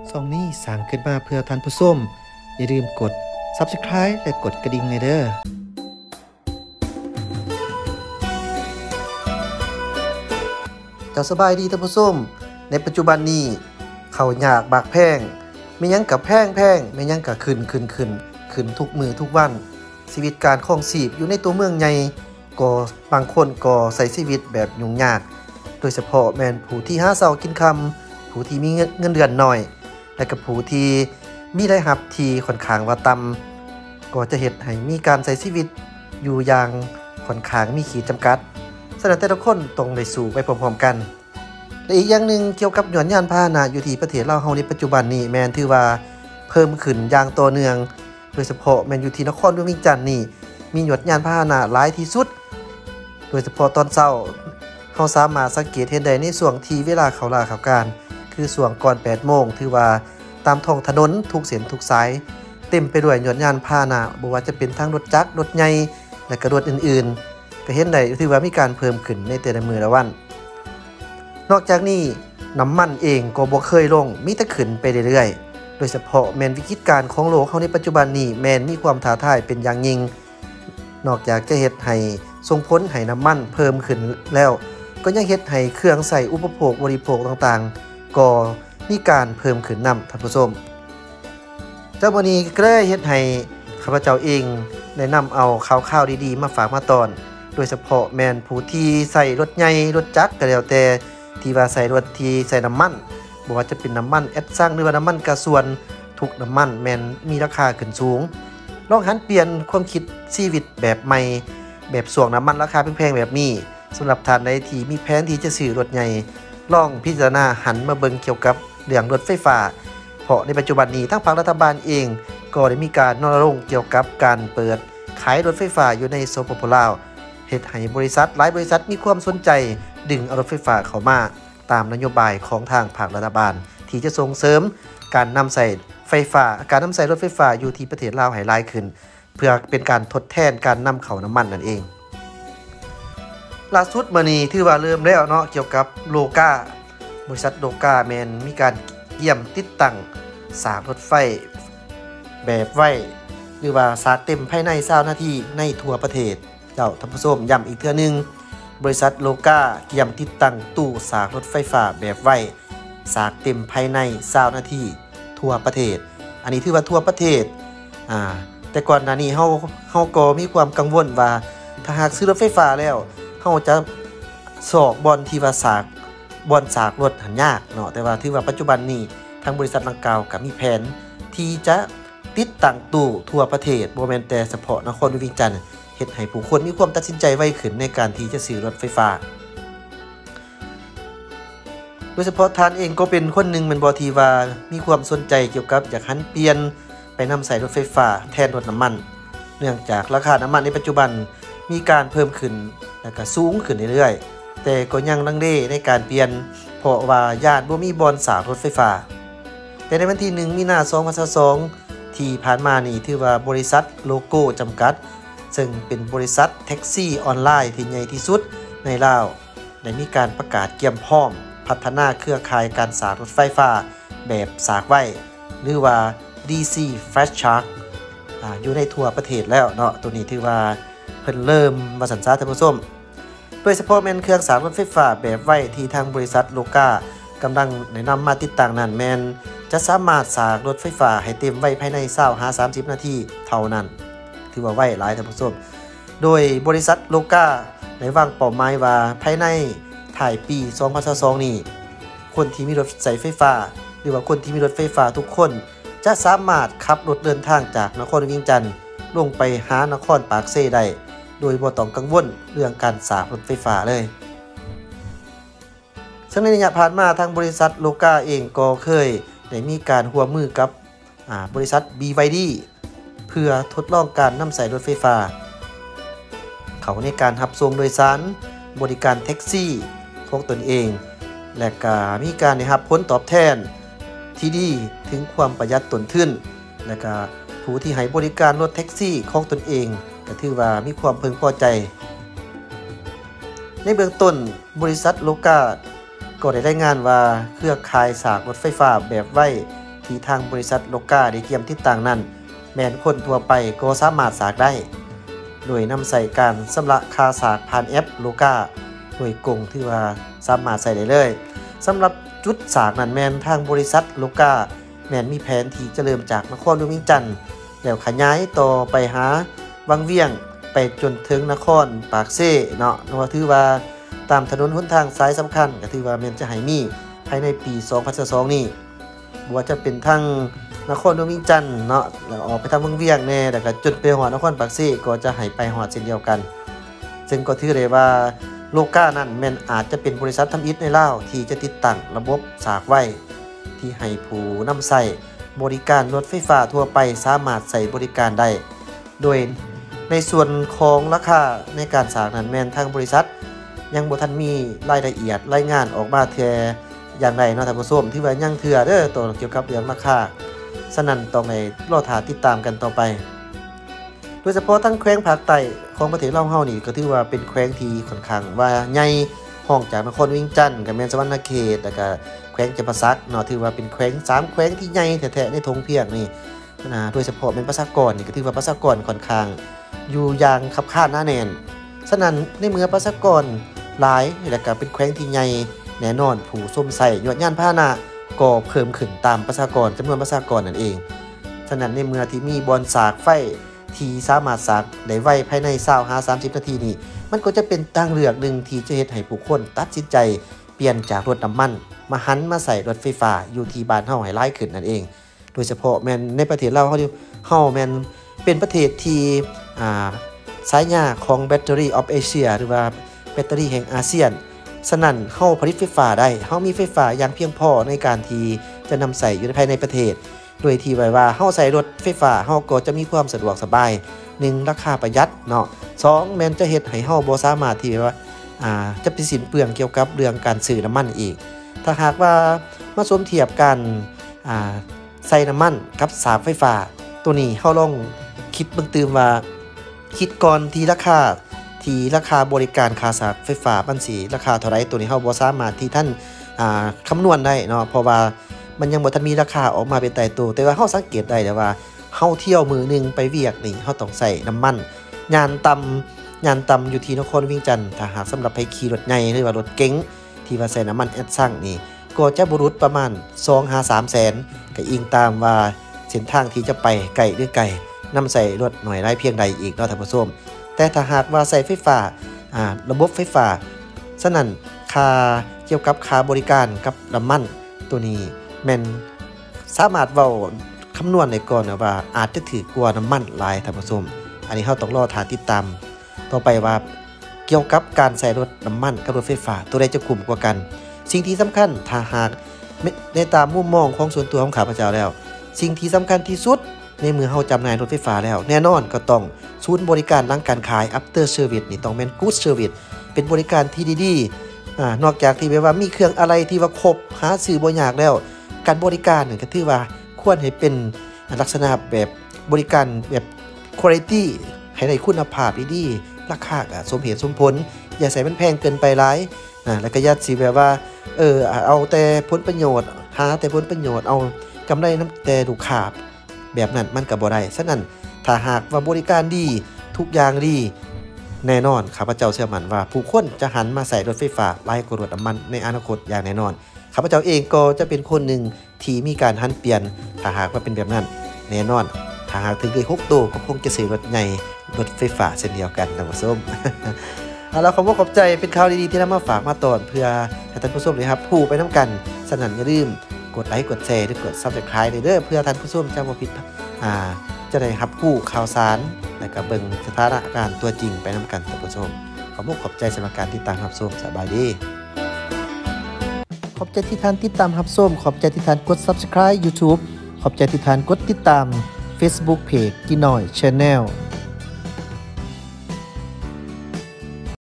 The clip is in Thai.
ช่องนี้สร้างขึ้นมาเพื่อท่านผู้ชมอย่าลืมกด Subscribe และกดกระดิ่งเลยเด้อเจ้าสบายดีท่านผู้ชมในปัจจุบันนี้เขาอยากบากแพงไม่ยังกับแพงไม่ยังกับขึ้นทุกมือทุกวันชีวิตการครองชีพอยู่ในตัวเมืองใหญ่ก็บางคนก็ใช้ชีวิตแบบยุ่งยากโดยเฉพาะแม่นผู้ที่หาเช้ากินค่ำผู้ที่มีเงินเดือนน้อยและกับผู้ที่มีรายรับที่ค่อนข้างว่าต่ำก็จะเฮ็ดให้มีการใช้ชีวิตอยู่อย่างค่อนข้างมีขีดจำกัดฉะนั้นแต่ละคนต้องได้สู้ไปพร้อมๆกันและอีกอย่างหนึ่งเกี่ยวกับยานพาหนะอยู่ที่ประเทศลาวเฮาในปัจจุบันนี้แม่นถือว่าเพิ่มขึ้นอย่างต่อเนื่องโดยเฉพาะแม่นอยู่ที่นครหลวงเวียงจันทน์นี่มียานพาหนะหลายที่สุดโดยเฉพาะตอนเช้าเฮาสามารถสังเกตเห็นได้ในช่วงที่เวลาเข้าราเข้าการคือช่วงก่อน 8 โมงถือว่าตามท้องถนนทุกเส้นทุกสายเต็มไปด้วยยานพาหนะบ่ว่าจะเป็นทั้งรถจักรรถใหญ่และก็รถอื่นๆก็เห็นได้ถือว่ามีการเพิ่มขึ้นในแต่ละมื้อละวันนอกจากนี้น้ำมันเองก็บ่เคยลงมีแต่ขึ้นไปเรื่อยๆโดยเฉพาะแม่นวิกฤตการณ์ของโลกเฮาในปัจจุบันนี้แม่นมีความท้าทายเป็นอย่างยิ่งนอกจากจะเฮ็ดให้ส่งผลให้น้ำมันเพิ่มขึ้นแล้วก็ยังเฮ็ดให้เครื่องใช้อุปโภคบริโภคต่างๆก็มีการเพิ่มขึ้นนำท่านผู้ชมเจ้ามื้อนี้ก็เลยเฮ็ดให้ข้าพเจ้าเองได้นำเอาข่าวๆดีๆมาฝากมาตอนโดยเฉพาะแม่นผู้ที่ใช้รถใหญ่รถจักรก็แล้วแต่ที่ว่าใส่รถที่ใส่น้ำมันบ่ว่าจะเป็นน้ำมันแอดซังหรือว่าน้ำมันกระส่วนทุกน้ำมันแม่นมีราคาขึ้นสูงลองหันเปลี่ยนความคิดชีวิตแบบใหม่แบบส่วงน้ำมันราคาแพงๆแบบนี้สำหรับท่านใดที่มีแผนที่จะซื้อรถใหญ่ลองพิจารณาหันมาเบิ่งเกี่ยวกับเรื่องรถไฟฟ้าเพราะในปัจจุบันนี้ทั้งภาครัฐบาลเองก็ได้มีการรณรงค์เกี่ยวกับการเปิดขายรถไฟฟ้าอยู่ในสปป.ลาวเฮ็ดให้บริษัทหลายบริษัทมีความสนใจดึงเอารถไฟฟ้าเข้ามาตามนโยบายของทางภาครัฐบาลที่จะส่งเสริมการนำใส่ไฟฟ้าการนำใส่รถไฟฟ้าอยู่ที่ประเทศลาวให้หลายขึ้นเพื่อเป็นการทดแทนการนำเข้าน้ำมันนั่นเองล่าสุดมื้อนี้ถือว่าเริ่มแล้วเนาะเกี่ยวกับโลกาบริษัทโลกาแม่นมีการเยี่ยมติดตั้งสากรถไฟแบบไว้หรือว่าสากเต็มภายใน20นาทีในทั่วประเทศเจ้าท่านผู้ชมย้ำอีกเทื่อนึงบริษัทโลกาเยี่ยมติดตั้งตู้สากรถไฟฟ้าแบบไว้สากเต็มภายใน20นาทีทั่วประเทศอันนี้ถือว่าทั่วประเทศแต่ก่อนหน้านี้เฮาก็มีความกังวลว่าถ้าหากซื้อรถไฟฟ้าแล้วเฮาจะสอกบอนที่ว่าสากบอนสากรถหันยากเนาะแต่ว่าถือว่าปัจจุบันนี้ทางบริษัทดังกล่าวก็มีแผนที่จะติดตั้งตู้ทั่วประเทศบ่แม่นแต่เฉพาะนครหลวงเวียงจันทน์เฮ็ดให้ผู้คนมีความตัดสินใจไวขึ้นในการที่จะซื้อรถไฟฟ้าโดยเฉพาะท่านเองก็เป็นคนหนึ่งมันบ่ที่ว่ามีความสนใจเกี่ยวกับอยากหันเปลี่ยนไปนำใส่รถไฟฟ้าแทนรถน้ำมันเนื่องจากราคาน้ำมันในปัจจุบันมีการเพิ่มขึ้นและก็สูงขึ้นเรื่อยๆแต่ก็ยังลังเลในการเปลี่ยนเพราะว่าญาติบ่มีบอนสากรถไฟฟ้าแต่ในวันที่1มีนาคม2022ที่ผ่านมานี่ถือว่าบริษัทโลโก้จำกัดซึ่งเป็นบริษัทแท็กซี่ออนไลน์ที่ใหญ่ที่สุดในลาวได้มีการประกาศเตรียมพร้อมพัฒนาเครือข่ายการสากรถไฟฟ้าแบบสากไว้หรือว่า DC Fast Charge อยู่ในทั่วประเทศแล้วเนาะตัวนี้ถือว่าเพิ่นเริ่มมาสัญชาติท่านผู้ชมโดยเฉพาะแม่นเครื่องสากรถไฟฟ้าแบบไว้ที่ทางบริษัทโลกากำลังแนะนำมาติดตั้งนั้นแม่นจะสามารถสากรถไฟฟ้าให้เต็มไว้ภายใน20-30 นาทีเท่านั้นถือว่าไว้หลายท่านผู้ชมโดยบริษัทโลกาได้วางเป้าหมายว่าภายในถ่ายปี2022นี้คนที่มีรถใช้ไฟฟ้าหรือว่าคนที่มีรถไฟฟ้าทุกคนจะสามารถขับรถเดินทางจากนครหลวงเวียงจันทน์ลงไปหานครปากเซ่ได้โดยบ่ต้องกังวลเรื่องการสากรถไฟฟ้าเลยซึ่งในระยะผ่านมาทางบริษัทโลกาเองก็เคยได้มีการร่วมมือกับบริษัท BYD เพื่อทดลองการนำใส่รถไฟฟ้าเขาในการรับส่งโดยสารบริการแท็กซี่ของตนเองและก็มีการได้รับผลตอบแทนที่ดีถึงความประหยัดต้นทุนและก็ผู้ที่ให้บริการรถแท็กซี่ของตนเองก็ถือว่ามีความพึงพอใจในเบื้องต้นบริษัทโลกาก็ได้รายงานว่าเครือข่ายสากรถไฟฟ้าแบบไว้ที่ทางบริษัทโลกาได้เตรียมติดตั้งนั้นแม้นคนทั่วไปก็สามารถสากได้โดยนำใส่การชำระค่าสากผ่านแอปโลกาโดยกงที่ว่าสามารถใส่ได้เลยสำหรับจุดสากนั้นแม้นทางบริษัทโลกาแม้นมีแผนที่จะเริ่มจากนครหลวงเวียงจันทน์แล้วขยายต่อไปหาวังเวียงไปจนถึงนครปากเซ่เนาะว่าถือว่าตามถนนหนทางสายสำคัญก็ถือว่าแม่นจะให้มีภายในปี2022นี้บ่ว่าจะเป็นทั้งนครหลวงเวียงจันทน์เนาะแล้วออกไปทางวังเวียงแน่แล้วก็จนไปฮอดนครปากเซ่ก็จะให้ไปฮอดเช่นเดียวกันซึ่งก็ถือได้ว่าโลกานั้นแม่นอาจจะเป็นบริษัททำอิฐในลาวที่จะติดตั้งระบบสากไว้ที่ให้ผู้นำใช้บริการรถไฟฟ้าทั่วไปสามารถใช้บริการได้โดยในส่วนของราคาในการสร้างนั้นแม่นทางบริษัทยังบ่ทันมีรายละเอียดรายงานออกมาเทื่ออย่างใดเนาะท่านผู้ชมที่ว่ายังเทื่อเด้อตัวเกี่ยวกับเรื่องราคาฉะนั้นต้องให้รอท่าติดตามกันต่อไปโดยเฉพาะทั้งแขวงภาคใต้ของประเทศลาวเฮานี่ก็ถือว่าเป็นแขวงที่ค่อนข้างว่าใหญ่ห้องจากนครเวียงจันทน์ก็แม่นสวรรณเขตแล้วก็แขวงจำปาสักเนาะถือว่าเป็นแขวง3แขวงที่ใหญ่แท้ๆในทงเพียงนี่นะโดยเฉพาะเป็นประชากรนี่ก็ถือว่าประชากรค่อนข้างอยู่อย่างคับข้างหน้าแน่นฉะนั้นในเมื่อประชากรหลายแล้วก็เป็นแขวงที่ใหญ่แน่นอนผู้ส้มใส่ยอดยานพาหนะก็เพิ่มขึ้นตามประชากรจำนวนประชากรนั่นเองฉะนั้นในเมื่อที่มีบอนสากไฟที่สามารถสากได้ไวภายใน20-30 นาทีนี้มันก็จะเป็นทางเลือกหนึ่งที่จะเฮ็ดให้ผู้คนตัดสินใจเปลี่ยนจากรถน้ำมันมาหันมาใส่รถไฟฟ้าอยู่ที่บ้านเฮาให้หลายขึ้นนั่นเองโดยเฉพาะแม่นในประเทศลาวเฮาแม่นเป็นประเทศที่สายหญ้าของ Battery of Asia หรือว่าแบตเตอรี่แห่งอาเซียนฉะนั้นเฮาผลิตไฟฟ้าได้เฮามีไฟฟ้าอย่างเพียงพอในการที่จะนำใส่อยู่ภายในประเทศโดยที่ว่าเฮาใส่รถไฟฟ้าเฮาก็จะมีความสะดวกสบาย1ราคาประหยัดเนาะ2แม่นจะเฮ็ดให้เฮาบ่สามารถที่ว่าจะไปสิ้นเปลืองเกี่ยวกับเรื่องการซื้อน้ำมันอีกถ้าหากว่ามาสมเทียบกันใส่น้ำมันกับสากไฟฟ้าตัวนี้เฮาลองคิดเบิ่งตื่มว่าคิดก่อนที่ราคาบริการค่าสากไฟฟ้ามันสิราคาเท่าไหร่ตัวนี้เฮาบ่สามารถที่ท่านคำนวณได้เนาะเพราะว่ามันยังบ่ทันมีราคาออกมาเป็นตายตัวแต่ว่าเฮาสังเกตได้ว่าเฮาเที่ยวมื้อนึงไปเวียกนี่เฮาต้องใส่น้ำมันยานต่ำอยู่ที่นครเวียงจันทน์ถ้าหากสำหรับไปขี่รถใหญ่หรือว่ารถเก๋งที่ว่าใส่น้ำมันแอดซังนี่ก็จะบ่รุดประมาณ 2-3 แสนก็อิงตามว่าเส้นทางที่จะไปไกลหรือไกลนำใส่รถหน่อยได้เพียงใดอีกเนาะท่านผู้ชมแต่ถ้าหากว่าใส่ไฟฟ้าระบบไฟฟ้าฉะนั้นค่าเกี่ยวกับค่าบริการกับน้ำมันตัวนี้แม่นสามารถเว้าคำนวณได้ก่อนว่าอาจจะถือกว่าน้ำมันหลายท่านผู้ชมอันนี้เราต้องรอท่าติดตามต่อไปว่าเกี่ยวกับการใส่รถน้ำมันกับรถไฟฟ้าตัวใดจะคุ้มกว่ากันสิ่งที่สำคัญถ้าหากในตามมุมมองของส่วนตัวของข้าพเจ้าแล้วสิ่งที่สำคัญที่สุดในเมื่อเฮาจำหน่ายรถไฟฟ้าแล้วแน่นอนก็ต้องศูนย์บริการหลังการขาย After Service นี่ต้องเป็น Good Service เป็นบริการที่ดีๆนอกจากที่แบบว่ามีเครื่องอะไรที่ว่าครบหาซื้อบ่ยากแล้วการบริการนี่ก็ถือว่าควรให้เป็นลักษณะแบบบริการแบบ Quality ให้ได้คุณภาพดีๆราคาก็สมเหตุสมผลอย่าใส่มันแพงเกินไปหลายแล้วก็อย่าสิแบบว่าเอาแต่ผลประโยชน์หาแต่ผลประโยชน์เอากำไรนำแต่ลูกค้าแบบนั้นมันก็บ่ได้ฉะนั้นถ้าหากว่าบริการดีทุกอย่างดีแน่นอนข้าพเจ้าเชื่อมั่นว่าผู้คนจะหันมาใส่รถไฟฟ้าหลายกว่ารถน้ำมันในอนาคตอย่างแน่นอนข้าพเจ้าเองก็จะเป็นคนหนึ่งที่มีการหันเปลี่ยนถ้าหากว่าเป็นแบบนั้นแน่นอนถ้าหากถึงได้6โตก็คงจะซื้อรถใหญ่รถไฟฟ้าเช่นเดียวกันท่านผู้ชม เอาล่ะขอบใจเป็นข่าวดีๆที่นำมาฝากมาตอนเพื่อให้ท่านผู้ชมได้รับผู้ไปนำกันฉะนั้นอย่าลืมกดไลค์กดแชร์หรือกด Subscribe เด้อเพื่อท่านผู้ชมจะบ่ผิดจะได้รับผู้ข่าวสารและก็เบิ่งสถานการณ์ตัวจริงไปนำกันท่านผู้ชมขอบใจสำหรับการติดตามรับชมสบายดีขอบใจที่ท่านติดตามรับชมขอบใจที่ท่านกด Subscribe YouTube ขอบใจที่ท่านกดติดตาม Facebook Page กี่น้อย Channel